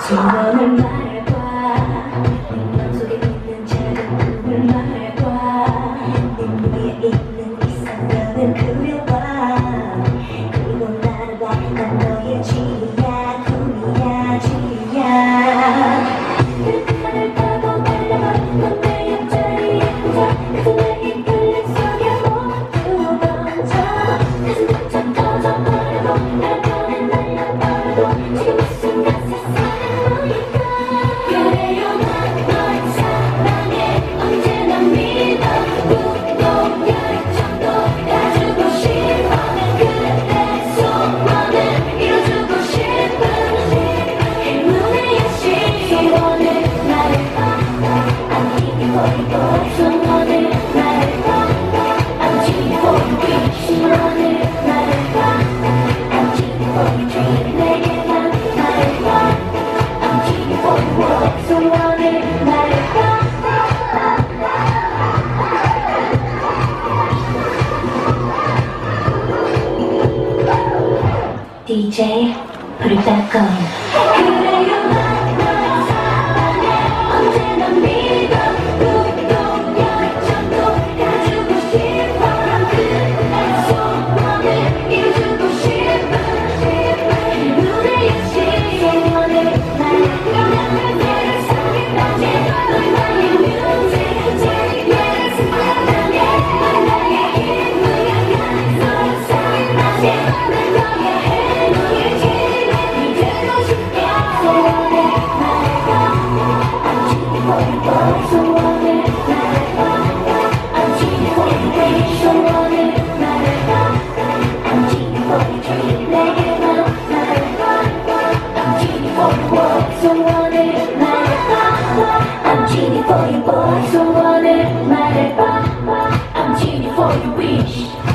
소원을 말해봐. 네 맘속에 있는 작은 꿈을 말해봐. 네 위에 있는 이상형을 그려봐. 그리고 나를 봐. 난 너의 진이야, 꿈이야, 진이야. 그릇만을 타고 달려가. 넌 내 옆자리에 앉아. 그래서 내 이끌림 속에 모두 던져. 가슴 벅차 터져버려도 나를 꺼내 날려버려도 지금 이 순간 세상은 너니까. 그래요 난 널 사랑해. 언제나 믿어. 꿈도 열정도 가지고 싶어. 그래 내 소원을 이뤄주고 싶은 행운의 여신. 소원을 말해봐. I'm looking for you boy. 소원을 말해봐. I'm dreaming for you wish. 소원을 말해봐. I'm dreaming for you dream. 내게만 말해봐. I'm dreaming for you world. 소원을 말해봐. DJ put it back on. 그래요 날 사랑해. 언제나 믿어. 꿈도 열정도 가지고 싶어. 그의 소원을 이루고 싶은 행운의 여신. 소원을 말해봐. 내 세상까지 널 나의 뮤직. 제일 사랑해. 넌 나의 힘을 향한 너의 사랑하지. 난 너의 행운의 길이 되고 싶어. 소원을 말해봐. I'm dreaming for you boy. 소원을 말해봐. I'm dreaming for you wish. 소원을 말해봐. I'm dreaming for you dream. 내게만 말해봐. I'm dreaming for you world. 소원을 말해봐. I'm dreaming for you boy. 소원을 말해봐. I'm dreaming for you wish.